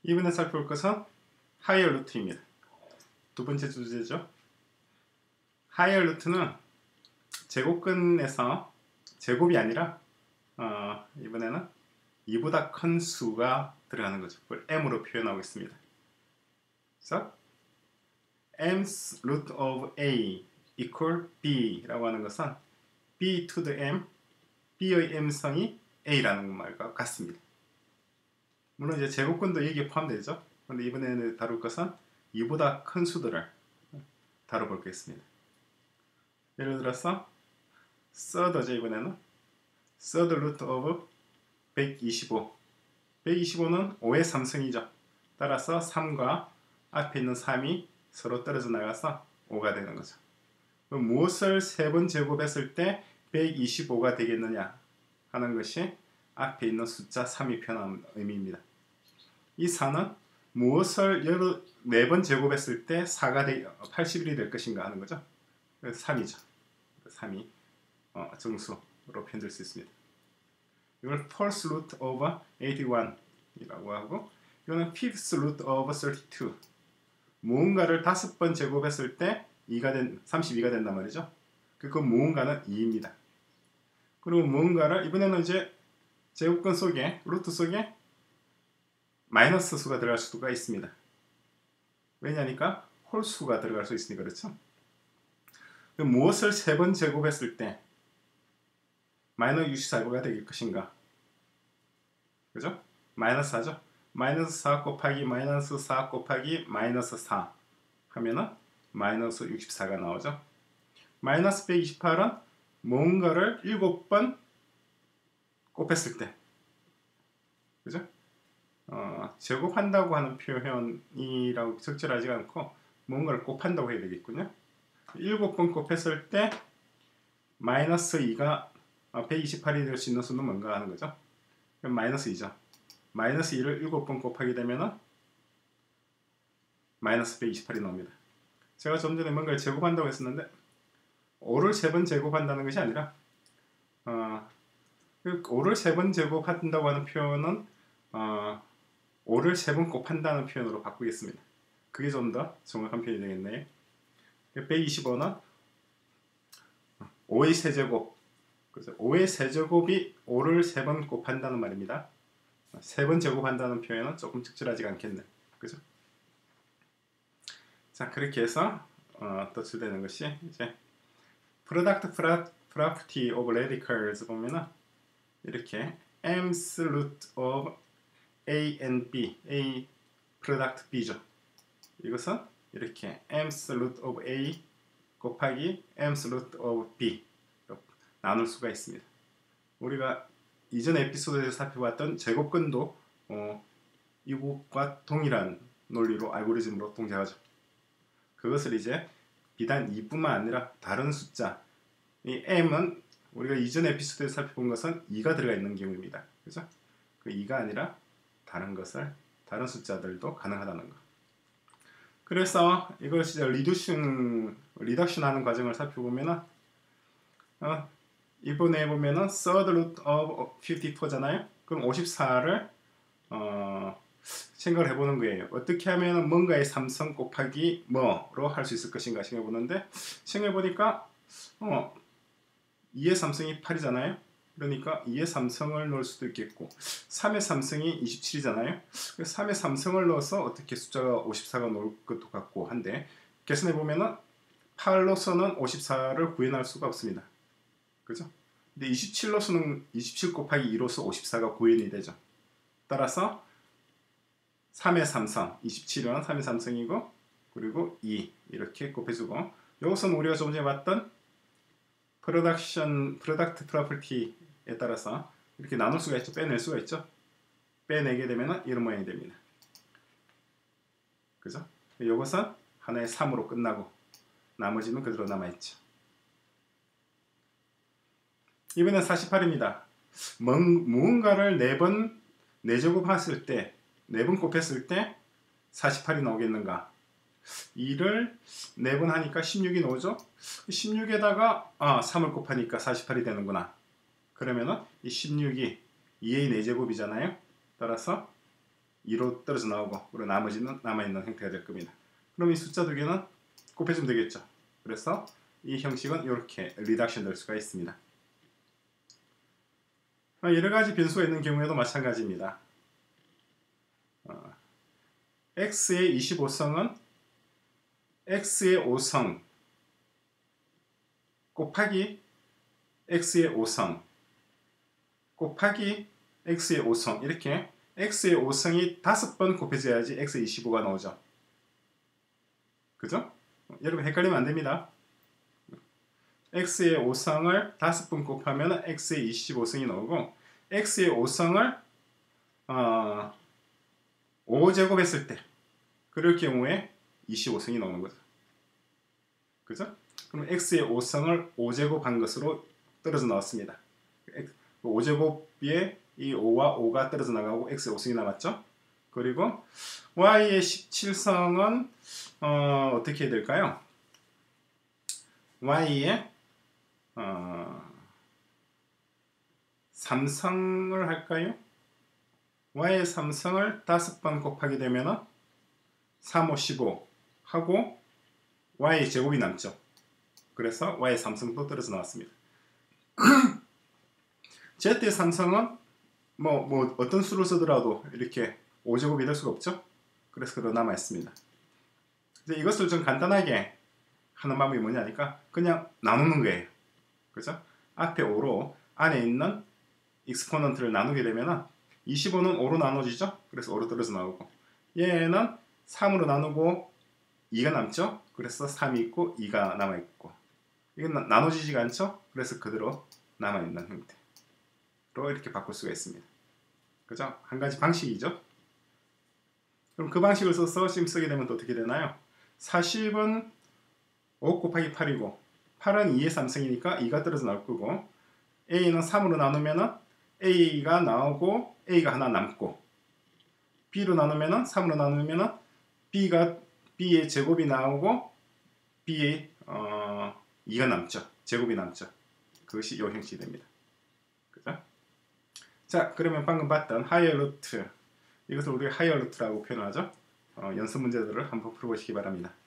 이번에 살펴볼 것은 하이어 루트입니다. 두 번째 주제죠. 하이어 루트는 제곱근에서 제곱이 아니라 이번에는 2보다 큰 수가 들어가는 거죠. 그걸 m으로 표현하고 있습니다. 그래서 m's root of a equal b라고 하는 것은 b to the m, b의 m성이 a라는 말과 같습니다. 물론 이제 제곱근도 여기에 포함되죠. 그런데 이번에는 다룰 것은 2보다 큰 수들을 다뤄보겠습니다. 예를 들어서 third죠. 이번에는 third root of 125. 125는 5의 3승이죠. 따라서 3과 앞에 있는 3이 서로 떨어져 나가서 5가 되는 거죠. 그럼 무엇을 3번 제곱했을 때 125가 되겠느냐 하는 것이 앞에 있는 숫자 3이 표현하는 의미입니다. 이 4는 무엇을 4번 제곱했을 때 81이 될 것인가 하는 거죠. 3이죠. 3이 정수로 표현될 수 있습니다. 이걸 fourth root of 81이라고 하고, 이거는 fifth root of 32. 무언가를 5번 제곱했을 때 32가 된단 말이죠. 그 무언가는 2입니다. 그리고 무언가를 이번에는 이제 제곱근 속에 루트 속에 마이너스 수가 들어갈 수가 있습니다. 왜냐니까 홀수가 들어갈 수 있으니까 그렇죠. 무엇을 3번 제곱했을 때 마이너스 64가 될 것인가? 그죠? 마이너스 4죠. 마이너스 4 곱하기 마이너스 4 곱하기 마이너스 4 하면은 마이너스 64가 나오죠. 마이너스 128은 뭔가를 7번 곱했을 때, 그죠? 제곱한다고 하는 표현이라고 적절하지가 않고 뭔가를 곱한다고 해야 되겠군요. 7번 곱했을 때 마이너스 2가 128이 될 수 있는 수는 뭔가 하는 거죠. 그럼 마이너스 2죠. 마이너스 2를 7번 곱하게 되면은 마이너스 128이 나옵니다. 제가 좀 전에 뭔가를 제곱한다고 했었는데 5를 3번 제곱한다는 것이 아니라 5를 3번 제곱한다고 하는 표현은 5를 3번 곱한다는 표현으로 바꾸겠습니다. 그게 좀 더 정확한 표현이 되겠네요. 125는 5의 세제곱, 그래서 5의 세제곱이 5를 3번 곱한다는 말입니다. 3번 제곱한다는 표현은 조금 적절하지 않겠네. 그죠? 자, 그렇게 해서 도출되는 것이 이제 product property of radicals 보면은 이렇게 m's root of a and b, a product b죠. 이것은 이렇게 m's root of a 곱하기 m's root of b 나눌 수가 있습니다. 우리가 이전 에피소드에서 살펴봤던 제곱근도 이것과 동일한 논리로 알고리즘으로 동작하죠. 그것을 이제 비단 2뿐만 아니라 다른 숫자, 이 m은 우리가 이전 에피소드에서 살펴본 것은 2가 들어가 있는 경우입니다. 그죠? 그 2가 아니라 다른 숫자들도 가능하다는 거. 그래서 이걸 이제 리덕션 하는 과정을 살펴보면은 이번에 보면은 third root of 54잖아요. 그럼 54를 생각을 해보는 거예요. 어떻게 하면 뭔가의 3성 곱하기 뭐로 할 수 있을 것인가 생각해보는데, 생각해보니까 2의 3성이 8이잖아요. 그러니까 2의 3성을 넣을 수도 있겠고 3의 3성이 27이잖아요. 3의 3성을 넣어서 어떻게 숫자가 54가 나올 것도 같고 한데, 계산해보면은 8로서는 54를 구해낼 수가 없습니다. 그죠? 근데 27로서는 27 곱하기 2로서 54가 구현이 되죠. 따라서 3의 3성, 27은 3의 3성이고, 그리고 2 이렇게 곱해주고, 여기서는 우리가 좀 전에 봤던 product property에 따라서 이렇게 나눌 수가 있죠. 빼낼 수가 있죠. 빼내게 되면 이런 모양이 됩니다. 그죠? 이것은 하나의 3으로 끝나고 나머지는 그대로 남아있죠. 이번엔 48입니다. 무언가를 4번 4제곱 했을 때, 4번 곱했을 때 48이 나오겠는가? 2를 4번 하니까 16이 나오죠? 16에다가 3을 곱하니까 48이 되는구나. 그러면은 이 16이 2의 4제곱이잖아요. 따라서 2로 떨어져 나오고 그리고 나머지는 남아있는 형태가 될 겁니다. 그럼 이 숫자 두 개는 곱해주면 되겠죠. 그래서 이 형식은 이렇게 리덕션 될 수가 있습니다. 여러 가지 변수가 있는 경우에도 마찬가지입니다. x의 25성은 x의 5성 곱하기 x의 5성 곱하기 x의 5성 이렇게 x의 5성이 5번 곱해져야지 x의 25가 나오죠. 그죠? 여러분 헷갈리면 안 됩니다. x의 5성을 5번 곱하면 x의 25성이 나오고 x의 5성을 5제곱 했을 때 그럴 경우에 25성이 나오는 거죠. 그죠? 그럼 x의 5성을 5제곱 한 것으로 떨어져 나왔습니다. 5제곱에 이 5와 5가 떨어져 나가고 x의 5성이 남았죠. 그리고 y의 17성은 어떻게 해야 될까요? y의 3성을 할까요? y의 3성을 5번 곱하게 되면 3, 5, 15 하고 y의 제곱이 남죠. 그래서 y의 3성도 떨어져 나왔습니다. z의 3성은 뭐 어떤 수를 쓰더라도 이렇게 5제곱이 될 수가 없죠. 그래서 그대로 남아 있습니다. 이제 이것을 좀 간단하게 하는 방법이 뭐냐니까 그냥 나누는 거예요. 그죠? 앞에 5로 안에 있는 익스포넌트를 나누게 되면 25는 5로 나눠지죠. 그래서 5로 떨어져 나오고 얘는 3으로 나누고 2가 남죠. 그래서 3이 있고 2가 남아있고 이건 나눠지지가 않죠. 그래서 그대로 남아있는 형태로 이렇게 바꿀 수가 있습니다. 그죠? 한 가지 방식이죠. 그럼 그 방식을 써서 지금 쓰게 되면 또 어떻게 되나요? 40은 5 곱하기 8이고 8은 2의 3승이니까 2가 떨어져 나올 거고 a는 3으로 나누면 a가 나오고 a가 하나 남고 b로 나누면 3으로 나누면 b의 제곱이 나오고 b의 2가 남죠. 제곱이 남죠. 그것이 이 형식이 됩니다. 그죠? 자, 그러면 방금 봤던 하이어 루트 이것을 우리가 하이어 루트라고 표현하죠. 연습 문제들을 한번 풀어보시기 바랍니다.